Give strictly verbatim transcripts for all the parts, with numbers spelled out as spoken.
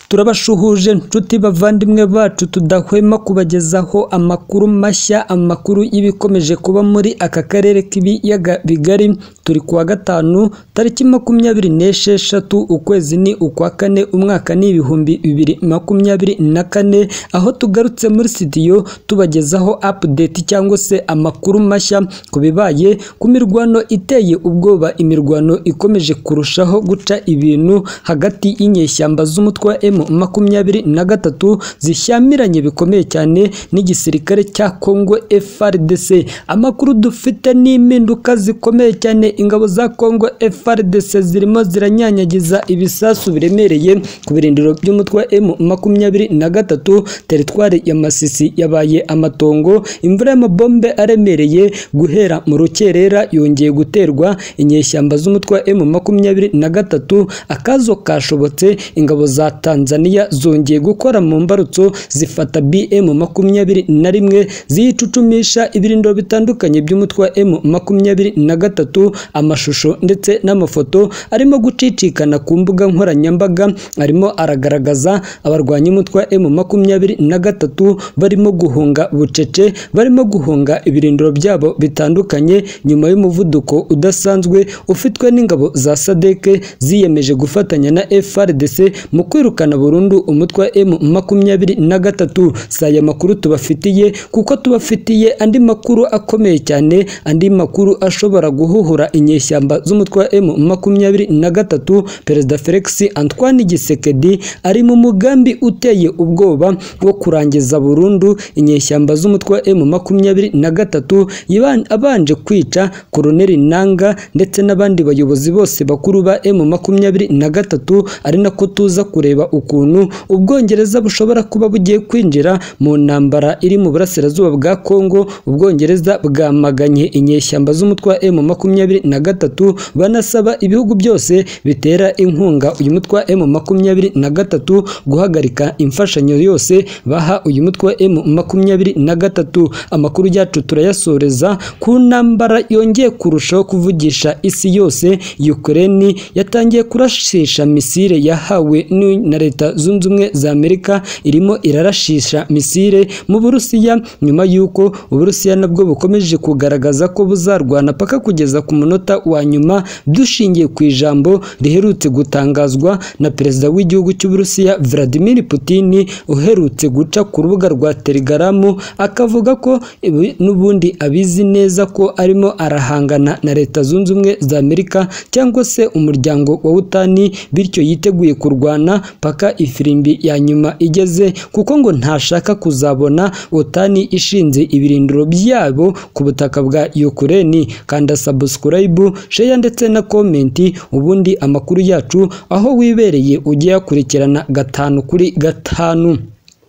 Turabashuhuje nshuti bavandimwe bacu tudahwema kubagezaho amakuru mashya, amakuru y'ibikomeje kuba muri aka karere k'ibiyaga bigari. Turi kuwa gatanu tariki makumyabiri n'esheshatu ukwezi ni ukwa kane umwaka ni ibihumbi bibiri makumyabiri na kane, aho tugarutse muri studio tubagezaho update cyangwa se amakuru mashya ku bibaye ku mirwano iteye ubwoba, imirwano ikomeje kurushaho guca ibintu hagati y'inyeshyamba z'umutwe wa M makumyabiri na gatatu zishyamiranye bikomeye cyane n'igisirikare cya Congo F R D C. Amakuru dufite n'impinduka zikomeye cyane, ingabo za Congo F R D C zirimo ziranyanyagiza ibisasu biremereye ku birindiro by'umutwe wa M makumyabiri na gatatu. Teritwari ya Masisi yabaye amatongo, imvura y'amabombe aremereye guhera mu rukerera yongeye guterwa inyeshyamba z'umutwe wa M makumyabiri na gatatu. Akazo kashobotse, ingabo za Tanzania zongeye gukora mu mbarutso zifata B M makumyabiri na rimwe ziyicucumisha ibirindiro bitandukanye by'umutwe wa M makumyabiri na gatatu. Amashusho ndetse n'amafoto arimo gucicikana ku mbuga nkoranyambaga arimo aragaragaza abarwanyi umutwe wa M makumyabiri na gatatu barimo guhunga bucece, barimo guhunga ibirindiro byabo bitandukanye nyuma y'umuvuduko udasanzwe ufitwe n'ingabo za Sadeke ziyemeje gufatanya na F R D C mu kwirukana burundu umutwe wa M makumyabiri na gatatu. Saya makuru tubafitiye kuko tubafitiye andi makuru akomeye cyane, andi makuru ashobora guhuhura inyeshyamba z'umutwe wa M makumyabiri na gatatu. Perezida Felix Antoine Tshisekedi ari mu mugambi uteye ubwoba wo kurangiza burundu inyeshyamba z'umutwe wa M makumyabiri na gatatu, abanje kwica Colonel Nanga ndetse n'abandi bayobozi bose bakuru ba M makumyabiri na gatatu. Ari nako tuza kureba ukuntu Ubwongereza bushobora kuba bugiye kwinjira mu ntambara iri mu burasirazuba bwa Congo. Ubwongereza bwamaganye inyeshyamba z'umutwe wa M makumyabiri na gatatu, banasaba ibihugu byose bitera inkunga uyu mutwe wa M makumyabiri na gatatu guhagarika imfashanyo yose baha uyu mutwe wa M makumyabiri na gatatu. Amakuru yacu turayasoreza ku ntambara yongeye kurushaho kuvugisha isi yose. Ukraine yatangiye kurashisha misile yahawe na Leta Zunze Ubumwe za Amerika, irimo irarashisha misile mu Burusiya nyuma yuko Uburusiya nabwo bukomeje kugaragaza ko buzarwana paka kugeza ku munota wa nyuma, dushingiye ku ijambo riherutse gutangazwa na perezida w'igihugu cy'Uburusiya Vladimir Putin uherutse guca ku rubuga rwa Telegram, akavuga ko n'ubundi abizi neza ko arimo arahangana na Leta Zunze Ubumwe za Amerika cyangwa se umuryango wa Utani, bityo yiteguye kurwana paka ifirimbi ya nyuma igeze, kuko ngo ntashaka kuzabona Utani ishinze ibirindiro byabo ku butaka bwa Ukraine. Kanda subscribe, share ndetse na comment, ubundi amakuru yacu aho wibereye ujye yakurikirana gatanu kuri gatanu.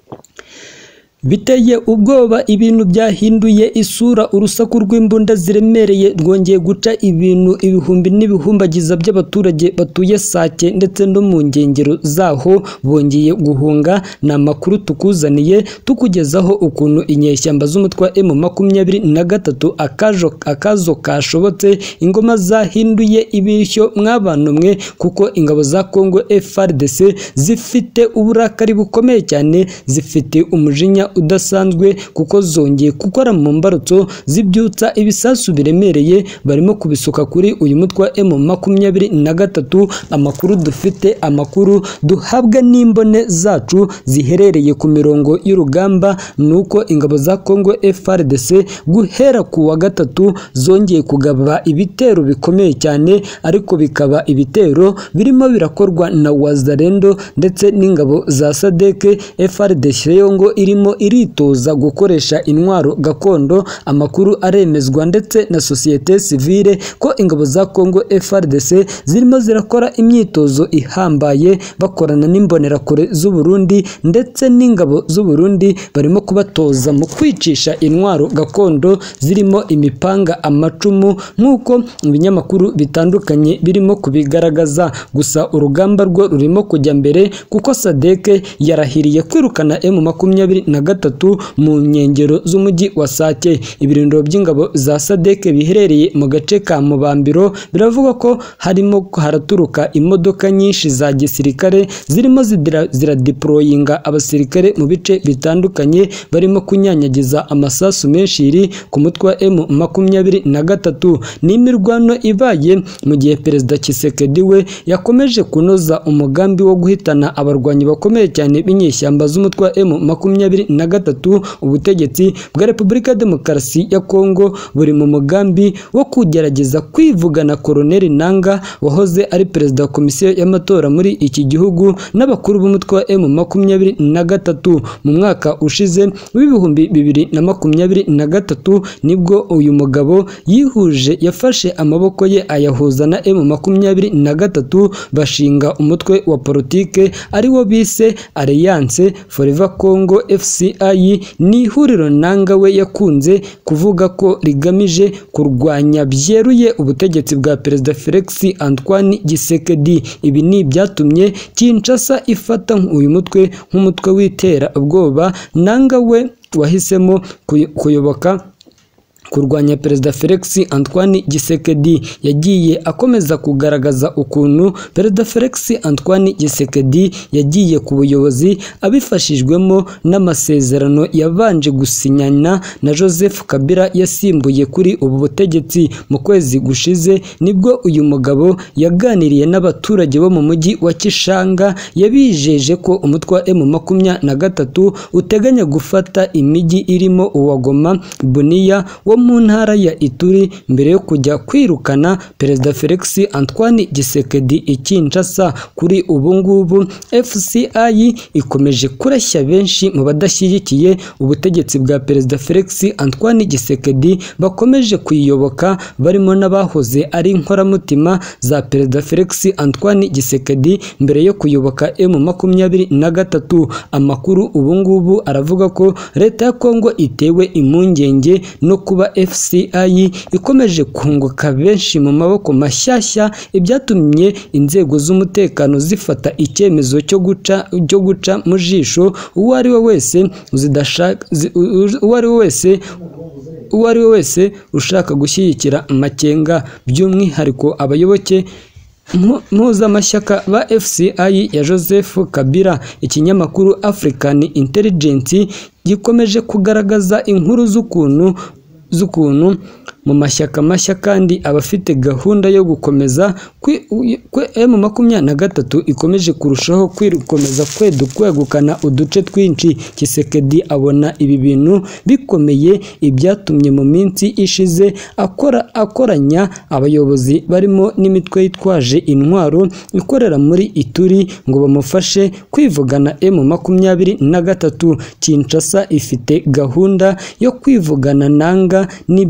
Biteye ubwoba, ibintu byahinduye isura, urusaku rw'imbunda ziremereye rwongeye guca ibintu ibihumbi n'ibihumbagiza by'abaturage batuye Sake ndetse no mu nkengero zaho bongeye guhunga. Na makuru tukuzaniye tukugezaho ukuntu inyeshyamba z'umutwe wa M makumyabiri na gatatu akajo akazo kashobotse, ingoma zahinduye ibishyo mw'abantu mwe, kuko ingabo za Congo F R D C zifite uburakari bukomeye cyane, zifite umujinya udasanzwe kuko zongeye gukora mu mbarutso zibyutsa ibisasu biremereye, barimo kubisuka kuri uyu mutwe wa M makumyabiri na gatatu. Amakuru dufite, amakuru duhabwa n'imbone zacu ziherereye ku mirongo y'urugamba, nuko ingabo za Congo F R D C guhera ku wa gatatu zongeye kugaba ibitero bikomeye cyane, ariko bikaba ibitero birimo birakorwa na Wazalendo ndetse n'ingabo za Sadeke. F R D C yongo irimo iritoza gukoresha intwaro gakondo. Amakuru aremezwa ndetse na societe civile ko ingabo za Congo F R D C zirimo zirakora imyitozo ihambaye bakorana n'imbonerakure z'u Burundi ndetse n'ingabo z'u Burundi, barimo kubatoza mu kwicisha intwaro gakondo zirimo imipanga, amacumu, nk'uko ibinyamakuru bitandukanye birimo kubigaragaza. Gusa urugamba rwo rurimo kujya mbere kuko Sadeke yarahiriye kwirukana M makumyabiri na gatatu mu nkengero z'umujyi wa Sake. Ibirindiro by'ingabo za Sadek biherereye mu gace ka Mubambiro biravuga ko harimo haraturuka imodoka nyinshi za gisirikare zirimo ziradeployinga abasirikare mu bice bitandukanye, barimo kunyanyagiza amasasu menshi iri ku mutwe wa M makumyabiri na gatatu. Ni imirwano ibaye mu gihe Perezida Tshisekedi we yakomeje kunoza umugambi wo guhitana abarwanyi bakomeye cyane b'inyeshyamba z'umutwe wa M makumyabiri na gatatu. Ubutegetsi bwa Repubulika ya Demokarasi ya Kongo buri mu mugambi wo kugerageza kwivugana Koloneli Nanga wahoze ari perezida wa komisiyo y'amatora muri iki gihugu n'abakuru b'umutwe wa M makumyabiri na gatatu. Mu mwaka ushize w'ibihumbi bibiri na makumyabiri na gatatu nibwo uyu mugabo yihuje yafashe amaboko ye ayahuza na M makumyabiri na gatatu bashinga umutwe wa politike ari wo bise Alliance Forever Congo F C I. Ni ihuriro Nanga we yakunze kuvuga ko rigamije kurwanya byeruye ubutegetsi bwa Perezida Felix Antoine Tshisekedi. Ibi ni byatumye Kinshasa ifata uyu mutwe nk'umutwe witera ubwoba. Nanga we wahisemo kuyoboka kurwanya Perezida Felix Antoine Tshisekedi yagiye akomeza kugaragaza ukuntu Perezida Felix Antoine Tshisekedi yagiye ku buyobozi abifashijwemo n'amasezerano yabanje gusinyana na Joseph Kabila yasimbuye kuri ubu butegetsi. Mu kwezi gushize nibwo uyu mugabo yaganiriye n'abaturage bo mu mujyi wa Kishanga, yabijeje ko umutwe wa M makumyabiri na gatatu uteganya gufata imijyi irimo uwa Goma, Bunia wo mu ntara ya Ituri mbere yo kujya kwirukana Perezida Felix Antoine Tshisekedi i Kinshasa. Kuri ubu ngubu F C I ikomeje kureshya benshi mu badashyigikiye ubutegetsi bwa Perezida Felix Antoine Tshisekedi bakomeje kuyiyoboka, barimo n'abahoze ari inkoramutima za Perezida Felix Antoine Tshisekedi mbere yo kuyoboka M makumyabiri na gatatu. Amakuru ubu ngubu aravuga ko leta ya Kongo itewe impungenge no kuba F C I ikomeje kunguka benshi mu maboko mashyashya, ibyatumye inzego z'umutekano zifata icyemezo cyo guca cyo guca mu jisho uwo ari we wese zidashaka uwo ari we wese uwo ari we wese ushaka gushyigikira amakenga, by'umwihariko abayoboke mpuzamashyaka ba F C I ya Joseph Kabila. Ikinyamakuru African Intelligence gikomeje kugaragaza inkuru z'ukuntu z'ukuntu mu mashyaka mashya kandi abafite gahunda yo gukomeza kwe M makumyabiri na gatatu ikomeje kurushaho kwikomeza kwegukana uduce twinshi. Tshisekedi abona ibi bintu bikomeye, ibyatumye mu minsi ishize akora akoranya abayobozi barimo n'imitwe yitwaje intwaro ikorera muri Ituri ngo bamufashe kwivugana M makumyabiri na gatatu. Kinshasa ifite gahunda yo kwivugana Nanga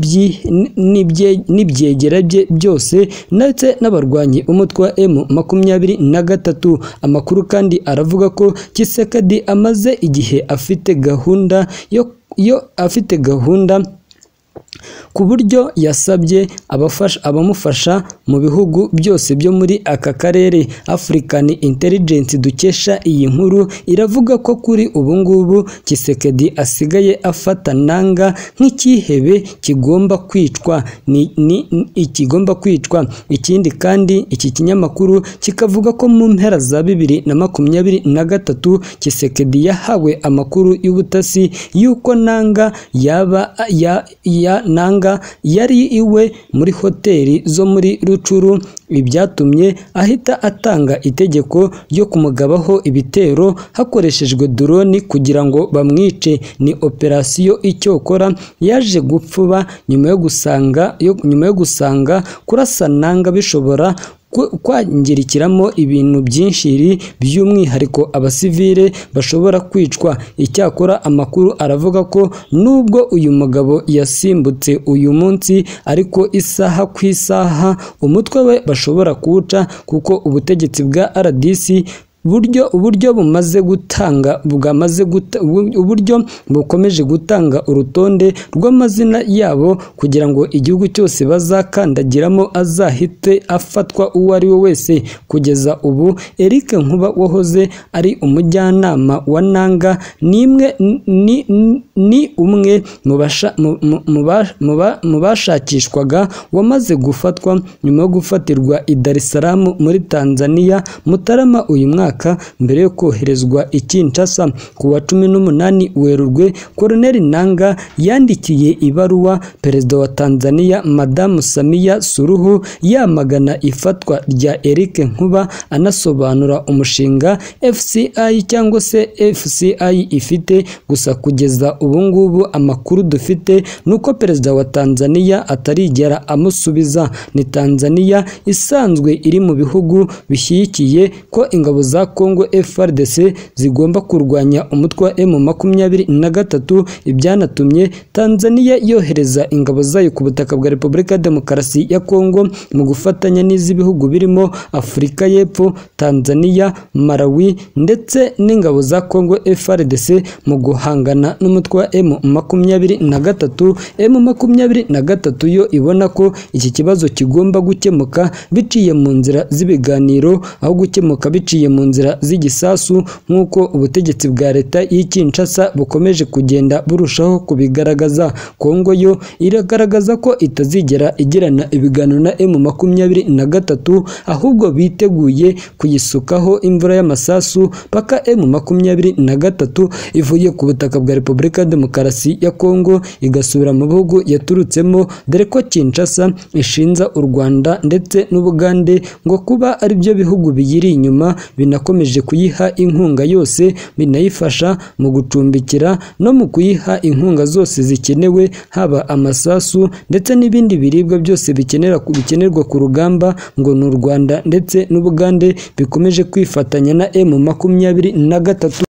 n'ibyegera bye byose ndetse n'abarwanyi umutwe wa M makumyabiri na gatatu. Amakuru kandi aravuga ko Tshisekedi amaze igihe afite gahunda yo yo afite gahunda ku buryo yasabye abafasha abamufasha mu bihugu byose byo muri aka karere. African Intelligence dukesha iyi nkuru iravuga ko kuri ubu ngubu Tshisekedi asigaye afata Nanga nk'ikihebe kigomba kwicwa ni, ni ikigomba kwicwa. Ikindi kandi iki kinyamakuru kikavuga ko mu mpera za bibiri na makumyabiri na gatatu Tshisekedi yahawe amakuru y'ubutasi yuko Nanga yaba ya, ya Nanga yari iwe muri hoteli zo muri Rucuru, ibyatumye ahita atanga itegeko ryo kumugabaho ibitero hakoreshejwe drone kugira ngo bamwice. Ni operasiyo icyokora yaje gupfuba nyuma yo gusanga yo nyuma yo gusanga kurasa Nanga bishobora kwangirikiramo ibintu byinshi, by'umwihariko abasivile bashobora kwicwa. Icyakora amakuru aravuga ko nubwo uyu mugabo yasimbutse uyu munsi, ariko isaha ku isaha umutwe we bashobora kuwuca kuko ubutegetsi bwa R D C buryo uburyo bumaze gutanga bwamaze guta, uburyo bukomeje gutanga urutonde rw'amazina yabo kugira ngo igihugu cyose bazakandagiramo azahite afatwa uwo ari we wese. Kugeza ubu Eric Nkuba wahoze ari umujyanama wa Nanga nimwe ni, ni umwe mu bashakishwaga wamaze gufatwa nyuma yo gufatirwa i Dar es Salaam muri Tanzania Mutarama uyu mwaka mbere yo koherezwa i Kinshasa. Ku wa cumi n'umunani Werurwe Colonel Nanga yandikiye ibaruwa Perezida wa Tanzania Madamu Samia Suluhu yamagana ifatwa rya Eric Nkuba anasobanura umushinga F C I cyangwa se F C I ifite. Gusa kugeza ubu ngubu amakuru dufite nuko Perezida wa Tanzania atarigera amusubiza. Ni Tanzania isanzwe iri mu bihugu bishyigikiye ko ingabo za Congo F A R D C zigomba kurwanya umutwe wa M makumyabiri na gatatu, ibyanatumye Tanzania yohereza ingabo zayo ku butaka bwa Repubulika ya Demokarasi ya Congo mu gufatanya n'izi bihugu birimo Afurika y'Epfo, Tanzania, Malawi ndetse n'ingabo za Congo F A R D C mu guhangana n'umutwe wa M makumyabiri na gatatu. M makumyabiri na gatatu yo ibona ko iki kibazo kigomba gukemuka biciye mu nzira z'ibiganiro aho gukemuka biciye mu nzira z'igisasu nk'uko ubutegetsi bwa leta y'i Kinshasa bukomeje kugenda burushaho kubigaragaza. Kongo yo iragaragaza ko itazigera igirana ibiganiro na M makumyabiri na gatatu ahubwo biteguye kuyisukaho imvura y'amasasu paka M makumyabiri na gatatu ivuye ku butaka bwa Repubulika ya Demokarasi ya Kongo igasubira mu bihugu yaturutsemo, dore ko Kinshasa ishinza u Rwanda ndetse n'Ubugande ngo kuba ari byo bihugu biyiri inyuma binakomeje kuyiha inkunga yose binayifasha mu gucumbikira no mu kuyiha inkunga zose zikenewe, haba amasasu ndetse n'ibindi biribwa byose bikenera bikenerwa ku rugamba. Ngo n'u Rwanda ndetse n'Ubugande bikomeje kwifatanya na M makumyabiri na gatatu.